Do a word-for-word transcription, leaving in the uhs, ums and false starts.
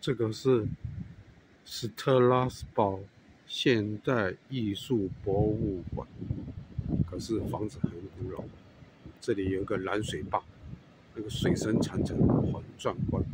这个是斯特拉斯堡现代艺术博物馆，可是房子很古老。这里有一个蓝水坝，那个水声潺潺，很壮观。